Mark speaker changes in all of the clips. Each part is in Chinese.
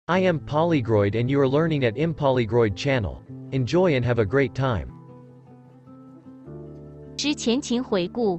Speaker 1: I am Polygroid and you are learning at Impolygroid channel. Enjoy and have a great time.
Speaker 2: 之前情回顾。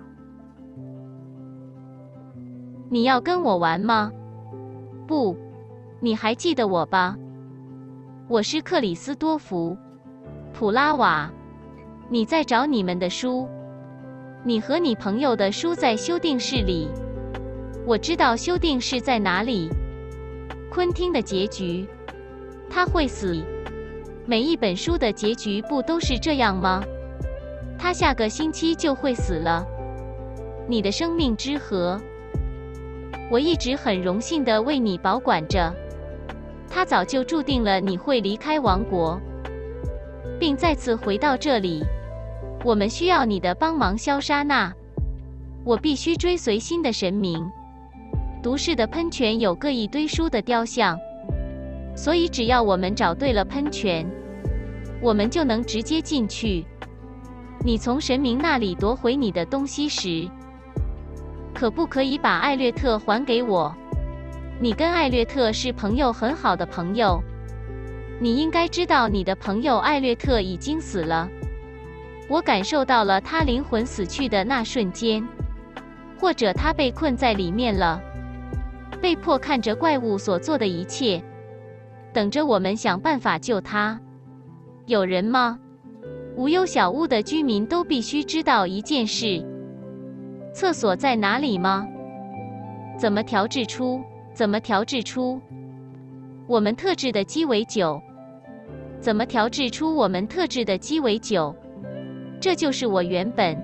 Speaker 2: 你要跟我玩吗？不，你还记得我吧？我是克里斯多福·普拉瓦。你在找你们的书。你和你朋友的书在修订室里。我知道修订室在哪里。昆汀的结局，他会死。每一本书的结局不都是这样吗？他下个星期就会死了。你的生命之河，我一直很荣幸地为你保管着。它早就注定了你会离开王国，并再次回到这里。我们需要你的帮忙，萧莎娜。我必须追随新的神明。毒誓的喷泉有个一堆书的雕像，所以只要我们找对了喷泉，我们就能直接进去。你从神明那里夺回你的东西时，可不可以把艾略特还给我？你跟艾略特是朋友，很好的朋友。你应该知道，你的朋友艾略特已经死了。我感受到了他灵魂死去的那瞬间，或者他被困在里面了，被迫看着怪物所做的一切，等着我们想办法救他。有人吗？无忧小屋的居民都必须知道一件事：厕所在哪里吗？怎么调制出？怎么调制出我们特制的鸡尾酒？怎么调制出我们特制的鸡尾酒？这就是我原本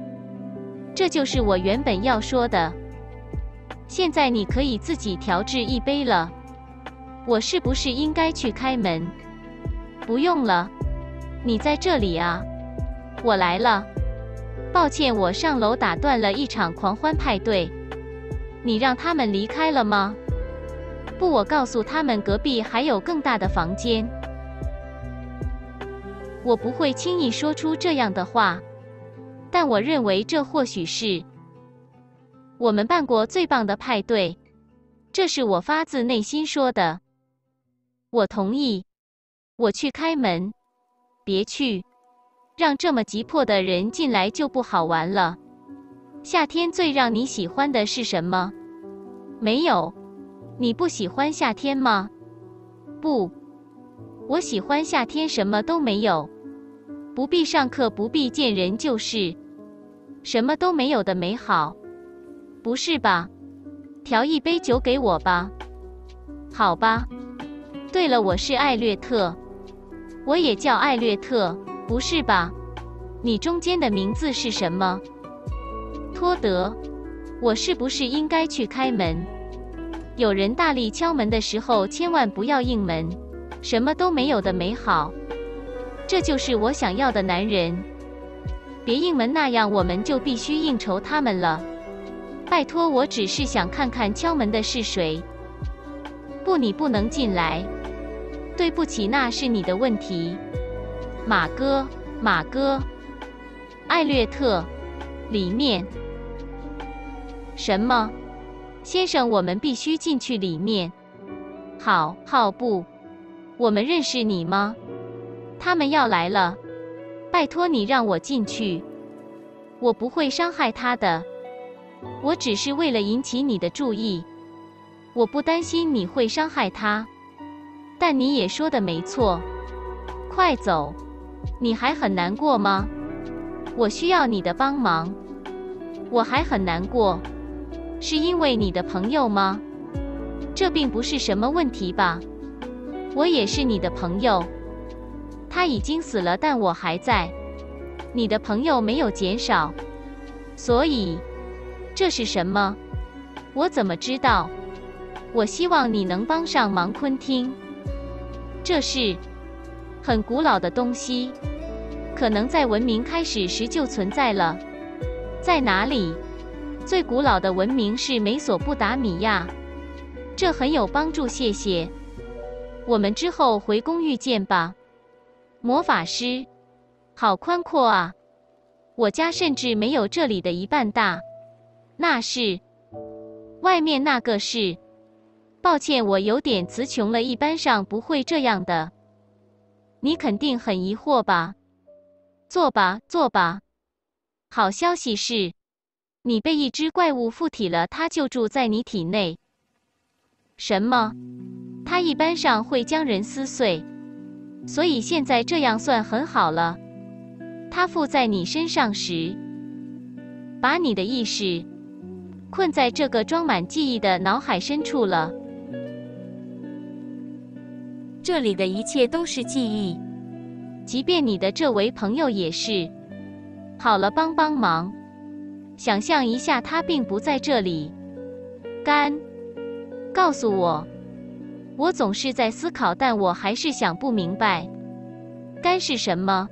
Speaker 2: 要说的。现在你可以自己调制一杯了。我是不是应该去开门？不用了，你在这里啊。我来了。抱歉，我上楼打断了一场狂欢派对。你让他们离开了吗？不，我告诉他们隔壁还有更大的房间。我不会轻易说出这样的话，但我认为这或许是我们办过最棒的派对。这是我发自内心说的。我同意。我去开门。别去，让这么急迫的人进来就不好玩了。夏天最让你喜欢的是什么？没有。你不喜欢夏天吗？不，我喜欢夏天，什么都没有。不必上课，不必见人，就是什么都没有的美好。不是吧？调一杯酒给我吧。好吧。对了，我是艾略特。我也叫艾略特，不是吧？你中间的名字是什么？托德。我是不是应该去开门？有人大力敲门的时候，千万不要应门。什么都没有的美好，这就是我想要的男人。别应门，那样我们就必须应酬他们了。拜托，我只是想看看敲门的是谁。不，你不能进来。对不起，那是你的问题。马哥，马哥。艾略特，里面。什么？先生，我们必须进去里面。好，不。我们认识你吗？他们要来了。拜托你让我进去。我不会伤害他的。我只是为了引起你的注意。我不担心你会伤害他。但你也说的没错。快走。你还很难过吗？我需要你的帮忙。我还很难过。是因为你的朋友吗？这并不是什么问题吧。我也是你的朋友。他已经死了，但我还在。你的朋友没有减少。所以，这是什么？我怎么知道？我希望你能帮上忙，昆汀。这是很古老的东西，可能在文明开始时就存在了。在哪里？最古老的文明是美索不达米亚。这很有帮助，谢谢。我们之后回公寓见吧。魔法师，好宽阔啊！我家甚至没有这里的一半大。那是，外面那个是， 抱歉，我有点词穷了，一般上不会这样的。你肯定很疑惑吧？坐吧，坐吧。好消息是，你被一只怪物附体了，它就住在你体内。什么？它一般上会将人撕碎，所以现在这样算很好了。它附在你身上时，把你的意识困在这个装满记忆的脑海深处了。这里的一切都是记忆，即便你的这位朋友也是。好了，帮帮忙，想象一下他并不在这里。告诉我，我总是在思考，但我还是想不明白，是什么？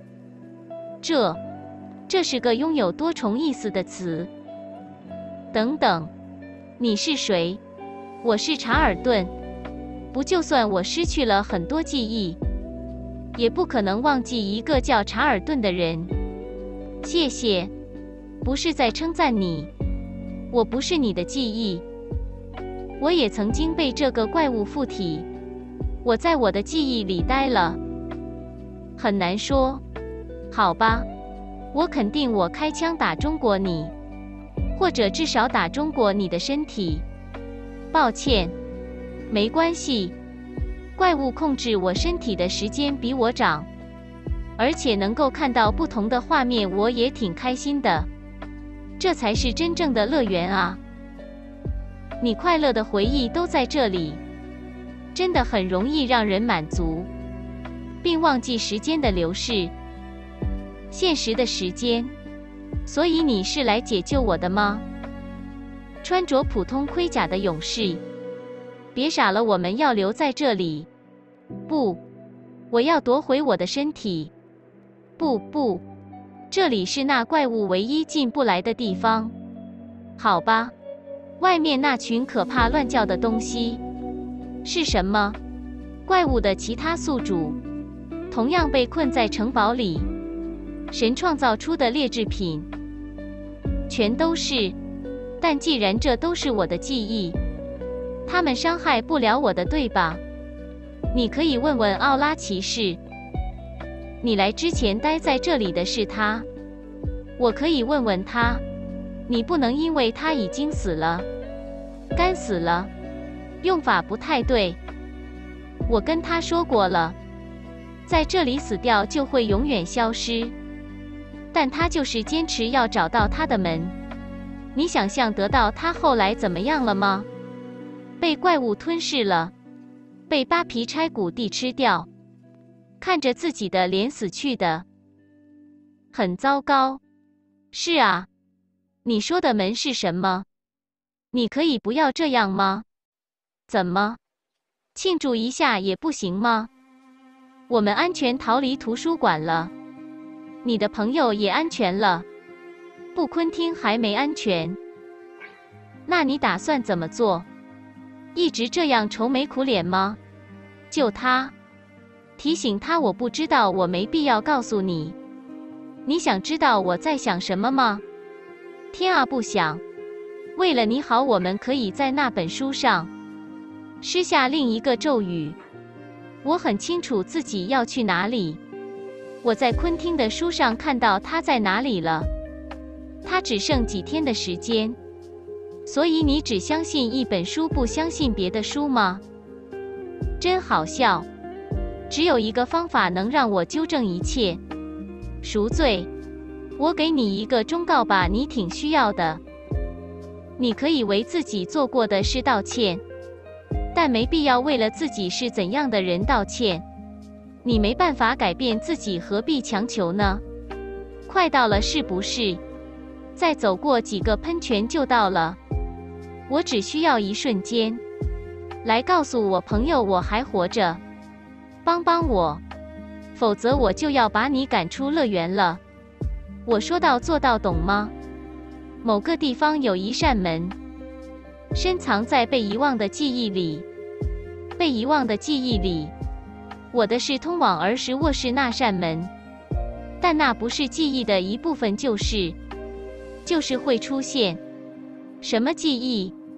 Speaker 2: 这是个拥有多重意思的词。等等，你是谁？我是查尔顿。不，就算我失去了很多记忆，也不可能忘记一个叫查尔顿的人。谢谢，不是在称赞你，我不是你的记忆。我也曾经被这个怪物附体，我在我的记忆里待了。很难说。好吧，我肯定我开枪打中过你，或者至少打中过你的身体。抱歉，没关系。怪物控制我身体的时间比我长，而且能够看到不同的画面，我也挺开心的。这才是真正的乐园啊！你快乐的回忆都在这里，真的很容易让人满足，并忘记时间的流逝，现实的时间。所以你是来解救我的吗？穿着普通盔甲的勇士，别傻了，我们要留在这里。不，我要夺回我的身体。不，这里是那怪物唯一进不来的地方。好吧，外面那群可怕乱叫的东西是什么？怪物的其他宿主同样被困在城堡里，神创造出的劣质品全都是。但既然这都是我的记忆，他们伤害不了我的，对吧？你可以问问奥拉骑士，你来之前待在这里的是他。我可以问问他，你不能，因为他已经死了。死了，用法不太对。我跟他说过了，在这里死掉就会永远消失。但他就是坚持要找到他的门。你想象得到他后来怎么样了吗？被怪物吞噬了，被扒皮拆骨地吃掉，看着自己的脸死去的，很糟糕。是啊，你说的门是什么？你可以不要这样吗？怎么？庆祝一下也不行吗？我们安全逃离图书馆了，你的朋友也安全了。不，昆汀还没安全。那你打算怎么做？一直这样愁眉苦脸吗？救他，提醒他我不知道，我没必要告诉你。你想知道我在想什么吗？天啊，不想。为了你好，我们可以在那本书上施下另一个咒语。我很清楚自己要去哪里。我在昆汀的书上看到他在哪里了。他只剩几天的时间。所以你只相信一本书，不相信别的书吗？真好笑。只有一个方法能让我纠正一切，赎罪。我给你一个忠告吧，你挺需要的。你可以为自己做过的事道歉，但没必要为了自己是怎样的人道歉。你没办法改变自己，何必强求呢？快到了，是不是？再走过几个喷泉就到了。我只需要一瞬间，来告诉我朋友我还活着，帮帮我，否则我就要把你赶出乐园了。我说到做到，懂吗？某个地方有一扇门，深藏在被遗忘的记忆里。被遗忘的记忆里，我的是通往儿时卧室那扇门，但那不是记忆的一部分，就是会出现。什么记忆？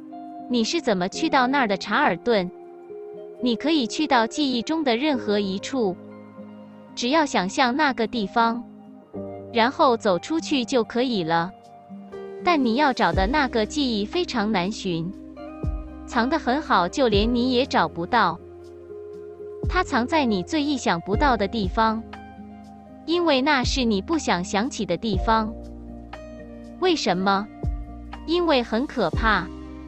Speaker 2: 你是怎么去到那儿的，查尔顿？你可以去到记忆中的任何一处，只要想象那个地方，然后走出去就可以了。但你要找的那个记忆非常难寻，藏得很好，就连你也找不到。它藏在你最意想不到的地方，因为那是你不想想起的地方。为什么？因为很可怕。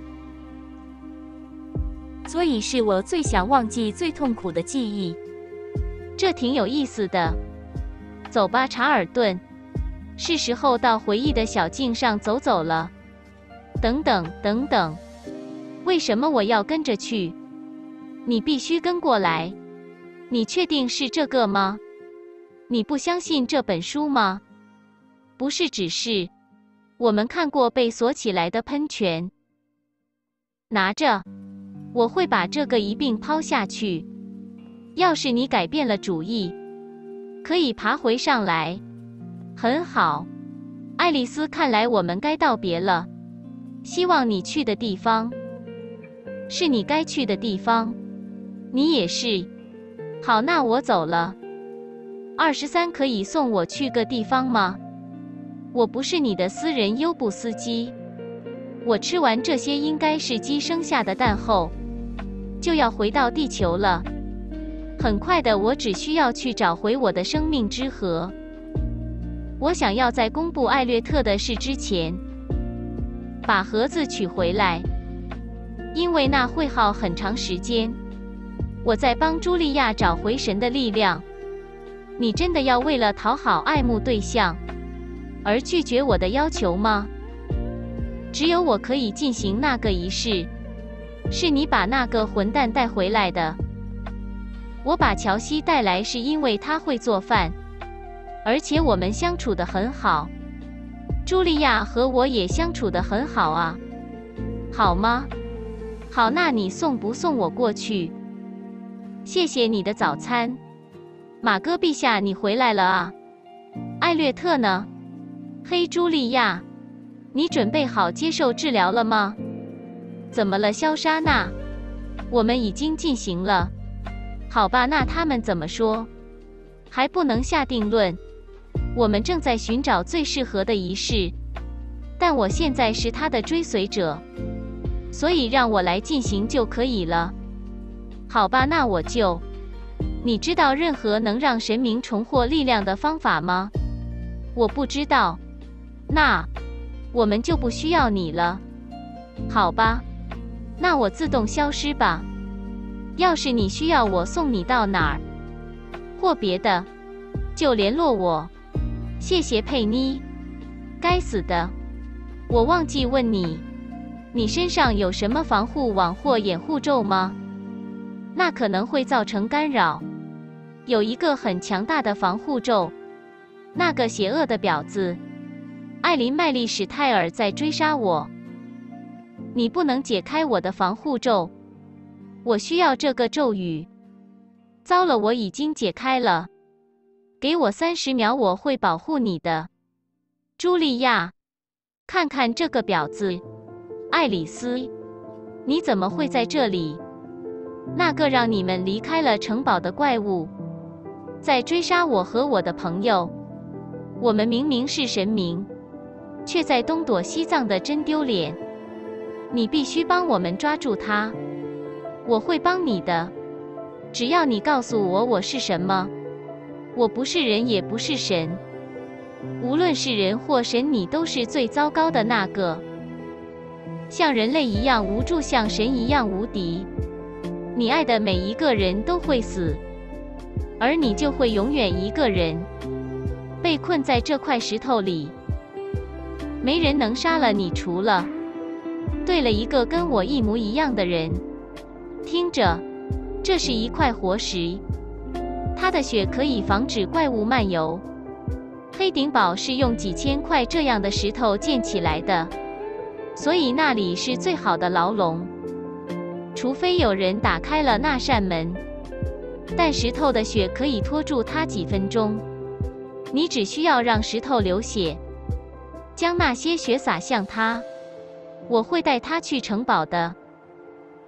Speaker 2: 所以是我最想忘记、最痛苦的记忆。这挺有意思的。走吧，查尔顿，是时候到回忆的小径上走走了。等等，等等，为什么我要跟着去？你必须跟过来。你确定是这个吗？你不相信这本书吗？不是，只是我们看过被锁起来的喷泉。拿着，我会把这个一并抛下去。要是你改变了主意，可以爬回上来。很好，爱丽丝，看来我们该道别了。希望你去的地方是你该去的地方，你也是。好，那我走了。23可以送我去个地方吗？我不是你的私人优步司机。我吃完这些应该是鸡生下的蛋后，就要回到地球了。很快的，我只需要去找回我的生命之河。我想要在公布艾略特的事之前，把盒子取回来，因为那会耗很长时间。我在帮茱莉亚找回神的力量。你真的要为了讨好爱慕对象而拒绝我的要求吗？只有我可以进行那个仪式。是你把那个混蛋带回来的。我把乔西带来是因为他会做饭，而且我们相处得很好。茱莉亚和我也相处得很好啊。好吗？好，那你送不送我过去？谢谢你的早餐。马哥陛下，你回来了啊。艾略特呢？嘿，茱莉亚，你准备好接受治疗了吗？怎么了，肖莎娜？我们已经进行了。好吧，那他们怎么说？还不能下定论。我们正在寻找最适合的仪式，但我现在是他的追随者，所以让我来进行就可以了。好吧，那我就……你知道任何能让神明重获力量的方法吗？我不知道。那我们就不需要你了。好吧，那我自动消失吧。要是你需要我送你到哪儿，或别的，就联络我。谢谢，佩妮。该死的，我忘记问你，你身上有什么防护网或掩护咒吗？那可能会造成干扰。有一个很强大的防护咒。那个邪恶的婊子艾琳·麦丽史泰尔在追杀我。你不能解开我的防护咒。我需要这个咒语。糟了，我已经解开了。给我30秒，我会保护你的。茱莉亚，看看这个婊子。爱丽丝，你怎么会在这里？那个让你们离开了城堡的怪物在追杀我和我的朋友。我们明明是神明，却在东躲西藏的，真丢脸。你必须帮我们抓住他。我会帮你的，只要你告诉我我是什么。我不是人，也不是神。无论是人或神，你都是最糟糕的那个。像人类一样无助，像神一样无敌。你爱的每一个人都会死，而你就会永远一个人，被困在这块石头里。没人能杀了你，除了对了，一个跟我一模一样的人。听着，这是一块活石，它的血可以防止怪物漫游。黑顶堡是用几千块这样的石头建起来的，所以那里是最好的牢笼。除非有人打开了那扇门，但石头的血可以拖住它几分钟。你只需要让石头流血，将那些血洒向它。我会带他去城堡的。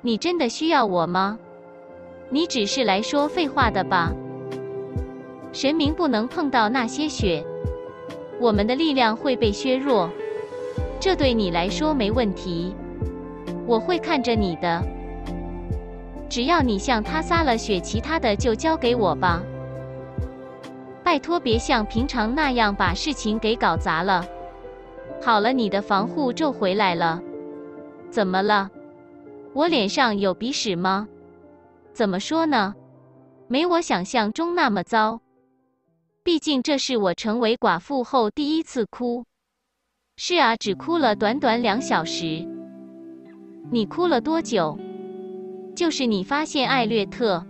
Speaker 2: 你真的需要我吗？你只是来说废话的吧？神明不能碰到那些血，我们的力量会被削弱。这对你来说没问题，我会看着你的。只要你向他撒了血，其他的就交给我吧。拜托别像平常那样把事情给搞砸了。好了，你的防护咒回来了。怎么了？我脸上有鼻屎吗？怎么说呢？没我想象中那么糟。毕竟这是我成为寡妇后第一次哭。是啊，只哭了短短2小时。你哭了多久？就是你发现艾略特，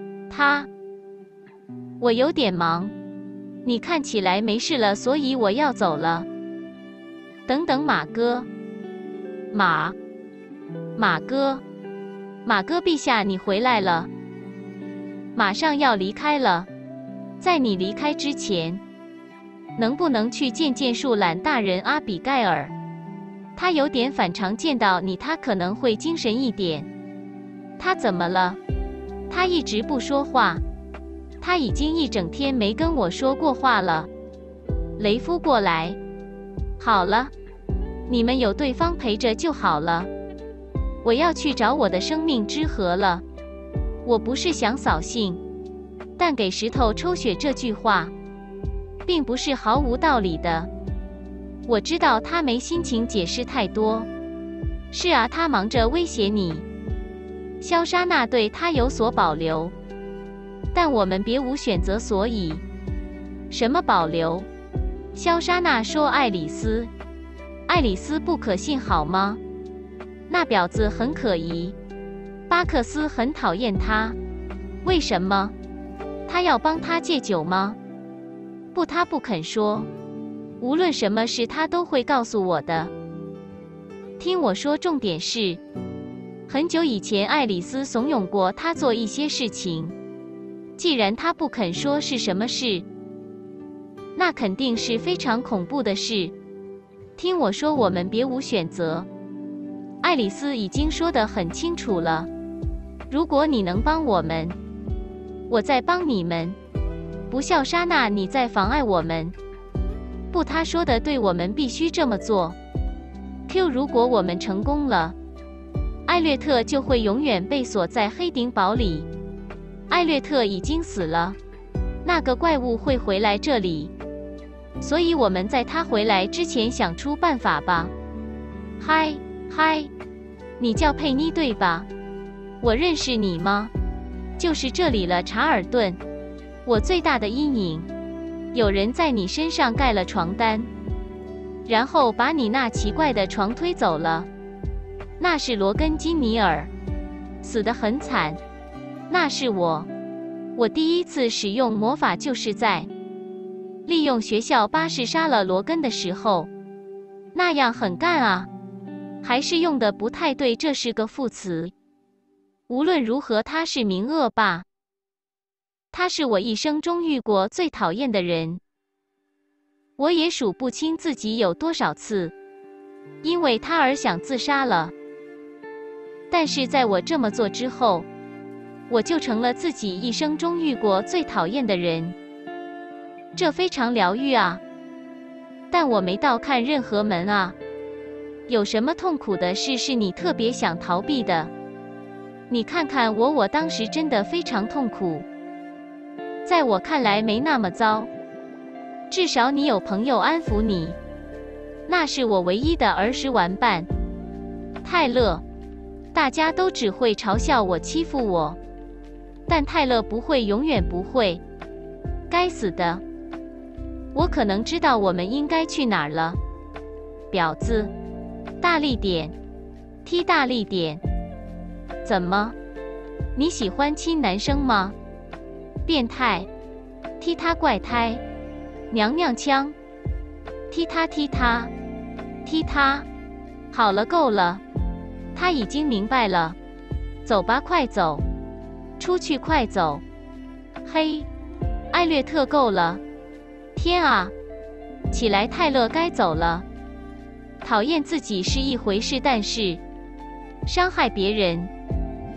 Speaker 2: 我有点忙。你看起来没事了，所以我要走了。等等，马哥，马哥陛下，你回来了，马上要离开了。在你离开之前，能不能去见见树懒大人阿比盖尔？他有点反常，见到你他可能会精神一点。他怎么了？他一直不说话，他已经一整天没跟我说过话了。雷夫过来。好了，你们有对方陪着就好了。我要去找我的生命之河了。我不是想扫兴，但给石头抽血这句话，并不是毫无道理的。我知道他没心情解释太多。是啊，他忙着威胁你。萧莎娜对他有所保留，但我们别无选择，所以……什么保留？萧莎娜说爱丽丝。爱丽丝不可信好吗？那婊子很可疑。巴克斯很讨厌她。为什么？他要帮她戒酒吗？不，他不肯说。无论什么事，他都会告诉我的。听我说，重点是，很久以前，爱丽丝怂恿过他做一些事情。既然他不肯说是什么事，那肯定是非常恐怖的事。听我说，我们别无选择。爱丽丝已经说得很清楚了。如果你能帮我们，我在帮你们。不，笑莎娜，你在妨碍我们。不，他说的对，我们必须这么做。如果我们成功了，艾略特就会永远被锁在黑顶堡里。艾略特已经死了，那个怪物会回来这里，所以我们在他回来之前想出办法吧。嗨，你叫佩妮对吧？我认识你吗？就是这里了，查尔顿。我最大的阴影，有人在你身上盖了床单，然后把你那奇怪的床推走了。那是罗根金尼尔，死得很惨。那是我第一次使用魔法，就是在利用学校巴士杀了罗根的时候。那样很干啊，还是用的不太对，这是个副词。无论如何，他是名恶霸。他是我一生中遇过最讨厌的人。我也数不清自己有多少次因为他而想自杀了。但是在我这么做之后，我就成了自己一生中遇过最讨厌的人。这非常疗愈啊。但我没到看任何门啊。有什么痛苦的事是你特别想逃避的？你看看我当时真的非常痛苦。在我看来没那么糟，至少你有朋友安抚你。那是我唯一的儿时玩伴，泰勒。大家都只会嘲笑我，欺负我，但泰勒不会，永远不会。该死的！我可能知道我们应该去哪儿了。婊子，大力点，踢大力点。怎么？你喜欢亲男生吗？变态，踢他，怪胎，娘娘腔，踢他，踢他，踢他。好了，够了。他已经明白了。走吧，快走，出去，快走。嘿，艾略特，够了。天啊！起来，泰勒，该走了。讨厌自己是一回事，但是伤害别人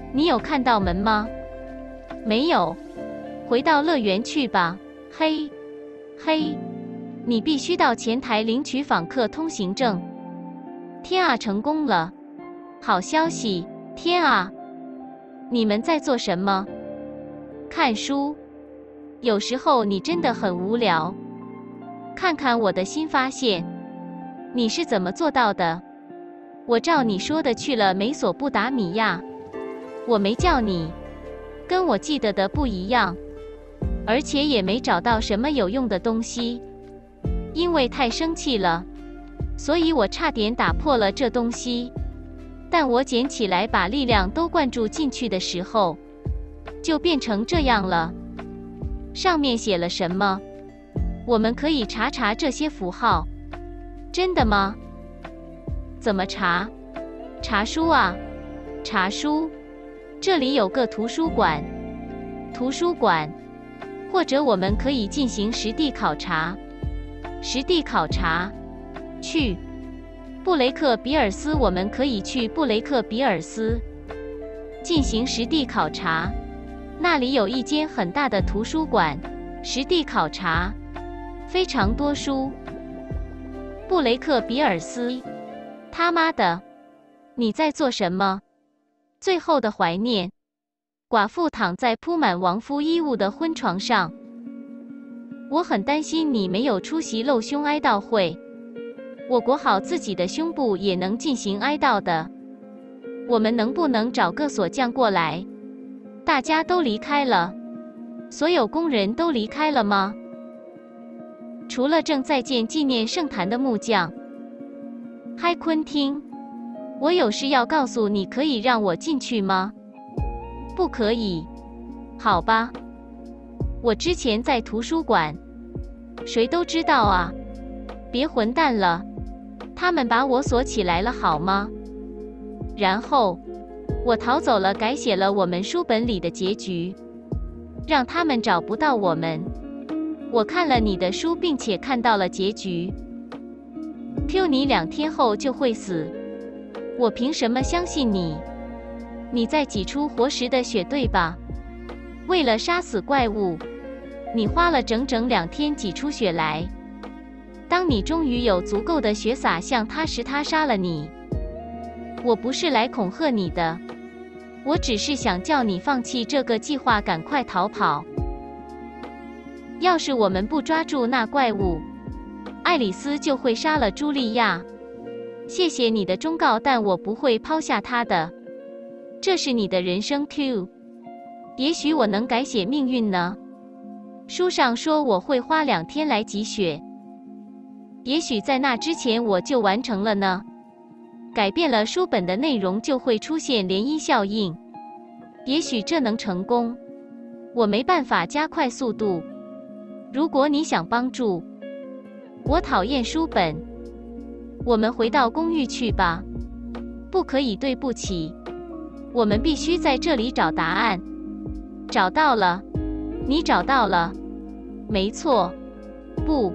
Speaker 2: 你有看到门吗？没有。回到乐园去吧。嘿，嘿，你必须到前台领取访客通行证。天啊，成功了！好消息！天啊，你们在做什么？看书。有时候你真的很无聊。看看我的新发现。你是怎么做到的？我照你说的去了美索不达米亚。我没叫你，跟我记得的不一样。而且也没找到什么有用的东西，因为太生气了，所以我差点打破了这东西。但我捡起来把力量都灌注进去的时候，就变成这样了。上面写了什么？我们可以查查这些符号。真的吗？怎么查？查书啊，查书。这里有个图书馆。图书馆。或者我们可以进行实地考察。实地考察，去布雷克比尔斯，我们可以去布雷克比尔斯进行实地考察。那里有一间很大的图书馆。实地考察，非常多书。布雷克比尔斯，他妈的，你在做什么？最后的怀念。寡妇躺在铺满亡夫衣物的婚床上。我很担心你没有出席露胸哀悼会。我裹好自己的胸部也能进行哀悼的。我们能不能找个锁匠过来？大家都离开了。所有工人都离开了吗？除了正在建纪念圣坛的木匠。嗨，昆汀，我有事要告诉你，可以让我进去吗？不可以。好吧。我之前在图书馆。谁都知道啊。别混蛋了。他们把我锁起来了好吗？然后，我逃走了，改写了我们书本里的结局，让他们找不到我们。我看了你的书，并且看到了结局。Q， 你2天后就会死。我凭什么相信你？你在挤出活石的血，对吧？为了杀死怪物，你花了整整2天挤出血来。当你终于有足够的血洒向他时，他杀了你。我不是来恐吓你的，我只是想叫你放弃这个计划，赶快逃跑。要是我们不抓住那怪物，爱丽丝就会杀了茱莉亚。谢谢你的忠告，但我不会抛下她的。这是你的人生 Q。也许我能改写命运呢。书上说我会花2天来挤血，也许在那之前我就完成了呢。改变了书本的内容，就会出现涟漪效应。也许这能成功。我没办法加快速度。如果你想帮助，我讨厌书本。我们回到公寓去吧。不可以，对不起。我们必须在这里找答案。找到了。你找到了。没错。不，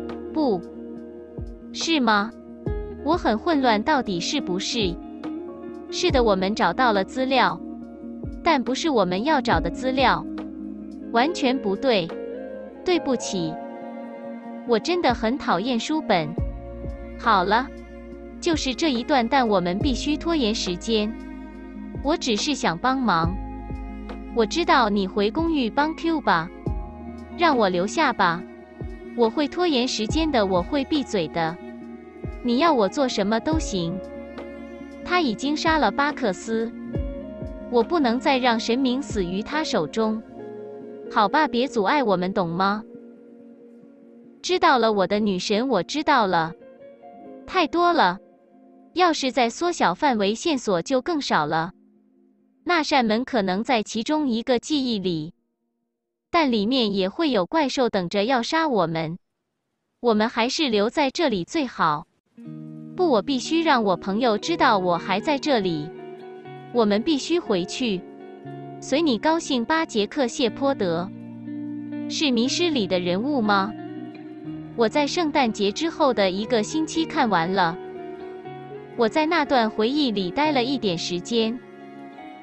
Speaker 2: 是吗？我很混乱，到底是不是？是的，我们找到了资料，但不是我们要找的资料。完全不对。对不起。我真的很讨厌书本。好了，就是这一段，但我们必须拖延时间。我只是想帮忙。我知道，你回公寓帮 Q 吧。让我留下吧。我会拖延时间的，我会闭嘴的。你要我做什么都行。他已经杀了巴克斯。我不能再让神明死于他手中。好吧，别阻碍我们，懂吗？知道了，我的女神，我知道了。太多了。要是再缩小范围，线索就更少了。那扇门可能在其中一个记忆里，但里面也会有怪兽等着要杀我们。我们还是留在这里最好。不，我必须让我朋友知道我还在这里。我们必须回去。随你高兴。巴杰克谢泼德是迷失里的人物吗？我在圣诞节之后的1个星期看完了。我在那段回忆里待了一点时间。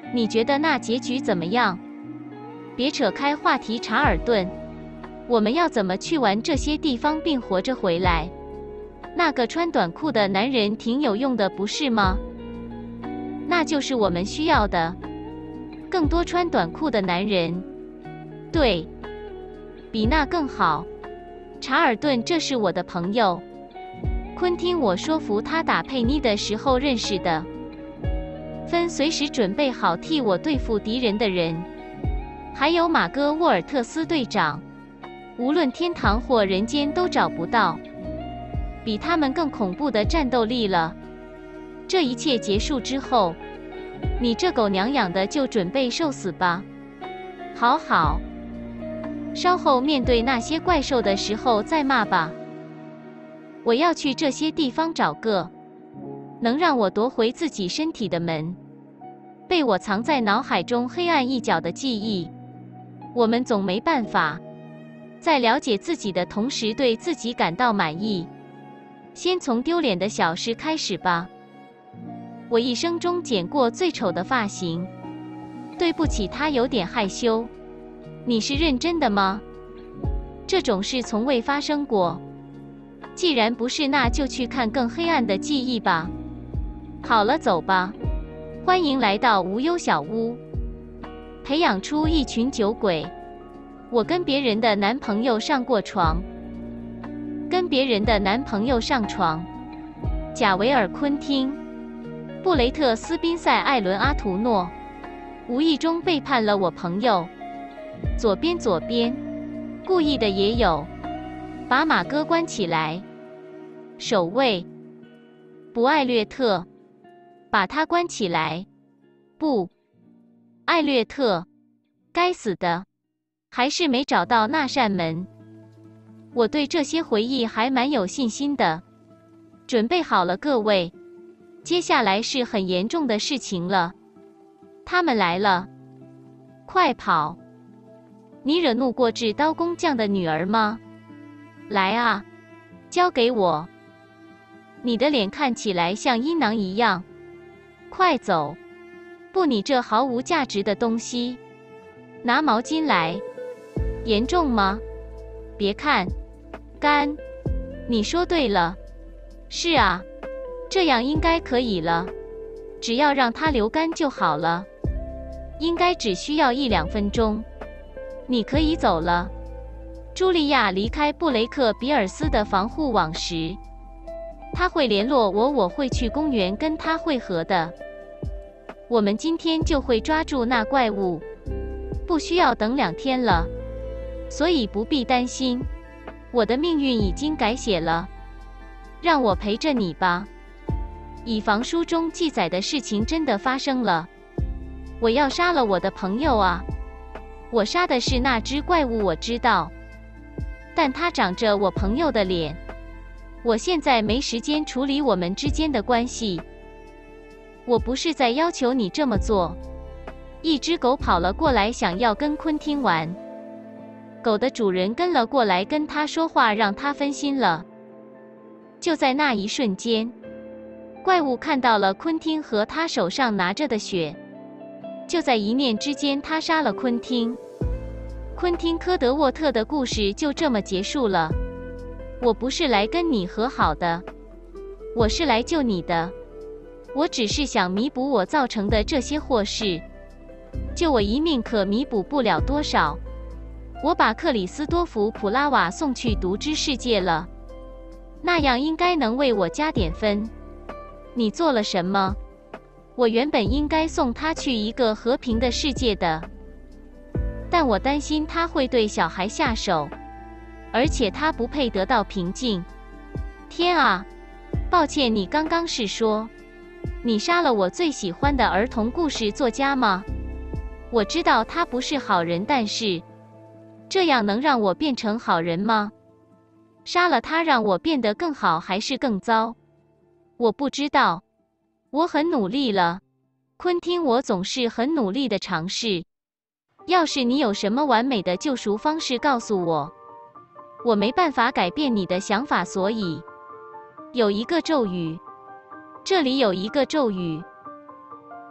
Speaker 2: 你觉得那结局怎么样？别扯开话题，查尔顿。我们要怎么去玩这些地方并活着回来？那个穿短裤的男人挺有用的，不是吗？那就是我们需要的，更多穿短裤的男人。对，比那更好。查尔顿，这是我的朋友昆汀，我说服他打佩妮的时候认识的。芬随时准备好替我对付敌人的人，还有马哥沃尔特斯队长，无论天堂或人间都找不到比他们更恐怖的战斗力了。这一切结束之后，你这狗娘养的就准备受死吧。好好，稍后面对那些怪兽的时候再骂吧。我要去这些地方找个能让我夺回自己身体的门，被我藏在脑海中黑暗一角的记忆。我们总没办法在了解自己的同时对自己感到满意。先从丢脸的小事开始吧。我一生中剪过最丑的发型。对不起，他有点害羞。你是认真的吗？这种事从未发生过。既然不是，那就去看更黑暗的记忆吧。好了，走吧。欢迎来到无忧小屋。培养出一群酒鬼。我跟别人的男朋友上过床。跟别人的男朋友上床。贾维尔·昆汀、布雷特·斯宾塞·艾伦·阿图诺，无意中背叛了我朋友。左边，故意的也有。把马哥关起来。守卫。不，艾略特，把他关起来。不，艾略特，该死的，还是没找到那扇门。我对这些回忆还蛮有信心的。准备好了，各位，接下来是很严重的事情了。他们来了，快跑！你惹怒过制刀工匠的女儿吗？来啊，交给我。你的脸看起来像阴囊一样。快走！不，你这毫无价值的东西。拿毛巾来。严重吗？别看，干。你说对了。是啊，这样应该可以了。只要让它流干就好了。应该只需要1-2分钟。你可以走了。茱莉亚离开布雷克比尔斯的防护网时，他会联络我，我会去公园跟他会合的。我们今天就会抓住那怪物，不需要等2天了，所以不必担心。我的命运已经改写了，让我陪着你吧。以防书中记载的事情真的发生了。我要杀了我的朋友啊！我杀的是那只怪物，我知道，但它长着我朋友的脸。我现在没时间处理我们之间的关系。我不是在要求你这么做。一只狗跑了过来，想要跟昆汀玩。狗的主人跟了过来，跟他说话，让他分心了。就在那一瞬间，怪物看到了昆汀和他手上拿着的血。就在一念之间，他杀了昆汀。昆汀·科德沃特的故事就这么结束了。我不是来跟你和好的，我是来救你的。我只是想弥补我造成的这些祸事。救我一命可弥补不了多少。我把克里斯多福·普拉瓦送去毒之世界了，那样应该能为我加点分。你做了什么？我原本应该送他去一个和平的世界的，但我担心他会对小孩下手，而且他不配得到平静。天啊！抱歉，你刚刚是说你杀了我最喜欢的儿童故事作家吗？我知道他不是好人，但是这样能让我变成好人吗？杀了他让我变得更好还是更糟？我不知道。我很努力了，昆汀，我总是很努力的尝试。要是你有什么完美的救赎方式，告诉我。我没办法改变你的想法，所以有一个咒语。这里有一个咒语。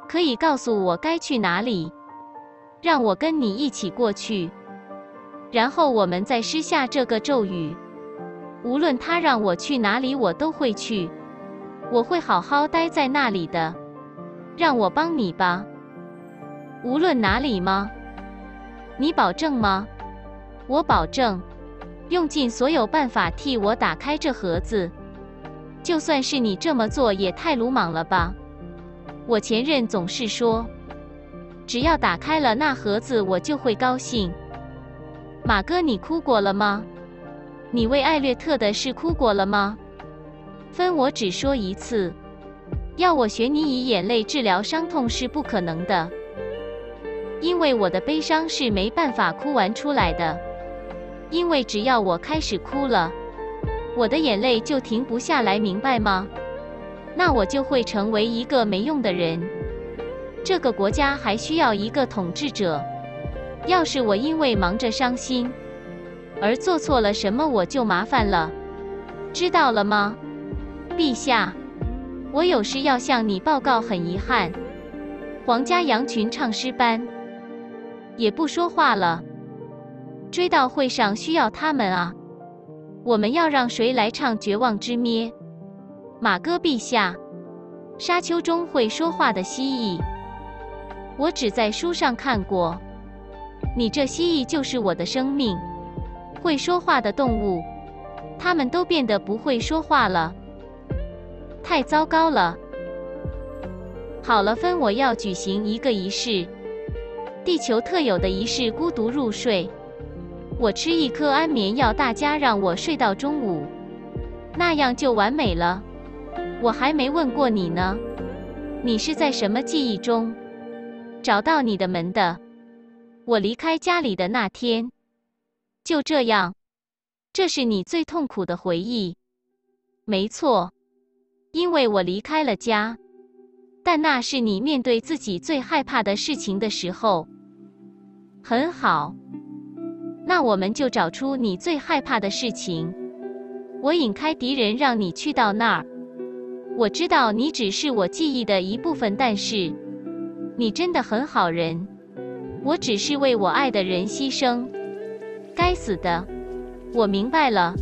Speaker 2: 可以告诉我该去哪里，让我跟你一起过去，然后我们再施下这个咒语。无论他让我去哪里，我都会去，我会好好待在那里的。让我帮你吧。无论哪里吗？你保证吗？我保证，用尽所有办法替我打开这盒子。就算是你这么做，也太鲁莽了吧。我前任总是说，只要打开了那盒子，我就会高兴。马哥，你哭过了吗？你为艾略特的事哭过了吗？分，我只说一次，要我学你以眼泪治疗伤痛是不可能的，因为我的悲伤是没办法哭完出来的，因为只要我开始哭了，我的眼泪就停不下来，明白吗？那我就会成为一个没用的人。这个国家还需要一个统治者。要是我因为忙着伤心而做错了什么，我就麻烦了，知道了吗？陛下，我有事要向你报告，很遗憾，皇家羊群唱诗班也不说话了。追悼会上需要他们啊。我们要让谁来唱《绝望之咩》？马哥陛下，沙丘中会说话的蜥蜴，我只在书上看过。你这蜥蜴就是我的生命。会说话的动物，它们都变得不会说话了，太糟糕了。好了，分，我要举行一个仪式，地球特有的仪式，孤独入睡。我吃一颗安眠药，大家让我睡到中午，那样就完美了。我还没问过你呢，你是在什么记忆中找到你的门的？我离开家里的那天。就这样，这是你最痛苦的回忆。没错，因为我离开了家，但那是你面对自己最害怕的事情的时候。很好，那我们就找出你最害怕的事情。我引开敌人，让你去到那儿。我知道你只是我记忆的一部分，但是你真的很好人。我只是为我爱的人牺牲。该死的，我明白了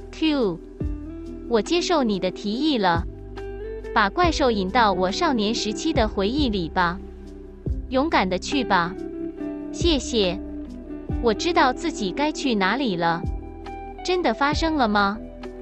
Speaker 2: Q， 我接受你的提议了，把怪兽引到我少年时期的回忆里吧，勇敢的去吧。谢谢，我知道自己该去哪里了。真的发生了吗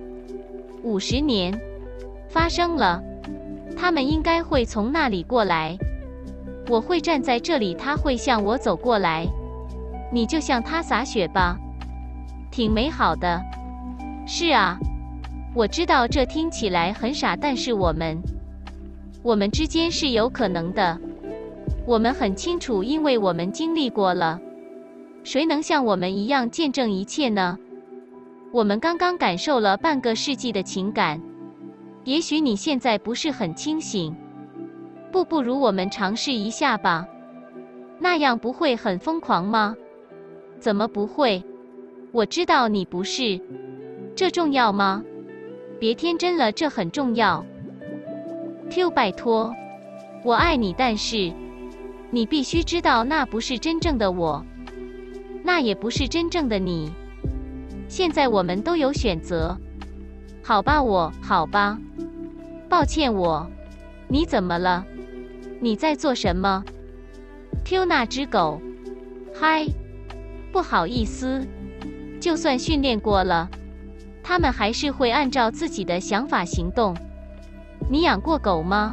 Speaker 2: ？50年，发生了，他们应该会从那里过来，我会站在这里，他会向我走过来。你就向他洒雪吧，挺美好的。是啊，我知道这听起来很傻，但是我们之间是有可能的。我们很清楚，因为我们经历过了。谁能像我们一样见证一切呢？我们刚刚感受了半个世纪的情感，也许你现在不是很清醒。不如我们尝试一下吧，那样不会很疯狂吗？怎么不会？我知道你不是。这重要吗？别天真了，这很重要。Q， 拜托，我爱你，但是你必须知道，那不是真正的我，那也不是真正的你。现在我们都有选择。好吧，好吧。抱歉，你怎么了？你在做什么 ？Q， 那只狗。嗨。不好意思，就算训练过了，他们还是会按照自己的想法行动。你养过狗吗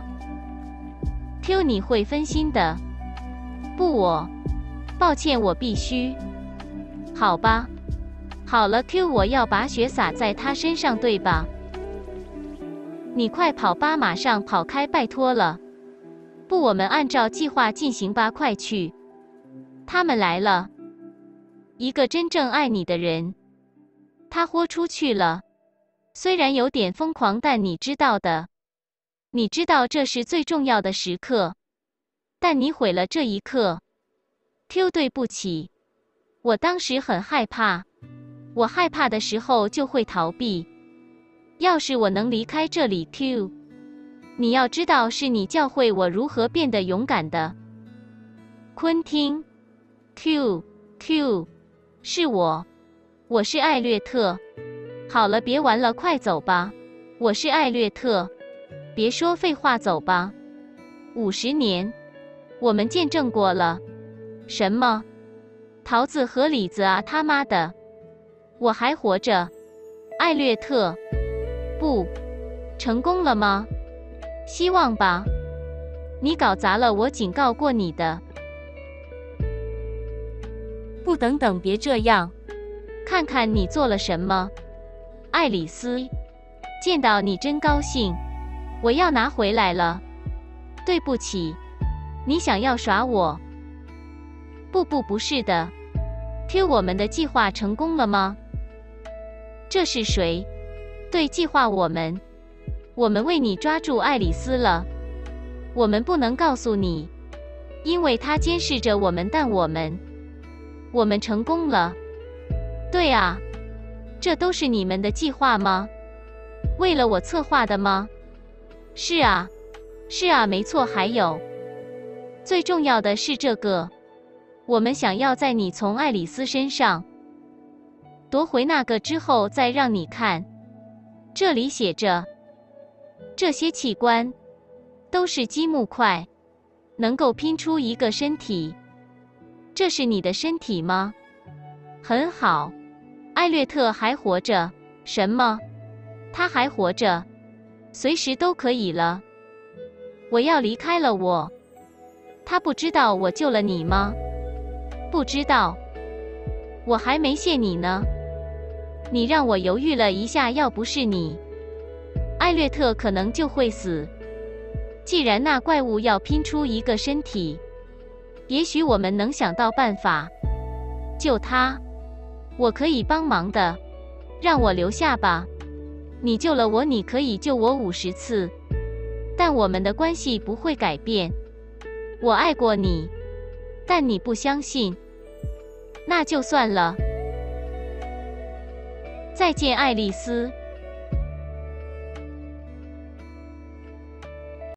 Speaker 2: ？Q， 你会分心的。不，抱歉，我必须。好吧，好了 ，Q， 我要把雪洒在他身上，对吧？你快跑吧，马上跑开，拜托了。不，我们按照计划进行吧，快去。他们来了。一个真正爱你的人，他豁出去了。虽然有点疯狂，但你知道的。你知道这是最重要的时刻，但你毁了这一刻。Q， 对不起，我当时很害怕。我害怕的时候就会逃避。要是我能离开这里 ，Q， 你要知道，是你教会我如何变得勇敢的。昆汀 ，Q，是我是艾略特。好了，别玩了，快走吧。我是艾略特。别说废话，走吧。50年，我们见证过了。什么？桃子和李子啊，他妈的！我还活着，艾略特。不，成功了吗？希望吧。你搞砸了，我警告过你的。不，等等，别这样。看看你做了什么，爱丽丝。见到你真高兴。我要拿回来了。对不起，你想要耍我？不是的。Q， 我们的计划成功了吗？这是谁？对，计划我们为你抓住爱丽丝了。我们不能告诉你，因为她监视着我们，但我们成功了。对啊，这都是你们的计划吗？为了我策划的吗？是啊，没错。还有，最重要的是这个，我们想要在你从爱丽丝身上夺回那个之后，再让你看。这里写着，这些器官都是积木块，能够拼出一个身体。这是你的身体吗？很好。艾略特还活着。什么？他还活着？随时都可以了。我要离开了。他不知道我救了你吗？不知道。我还没谢你呢。你让我犹豫了一下，要不是你，艾略特可能就会死。既然那怪物要拼出一个身体，也许我们能想到办法救他。我可以帮忙的，让我留下吧。你救了我，你可以救我50次，但我们的关系不会改变。我爱过你，但你不相信，那就算了。再见，爱丽丝。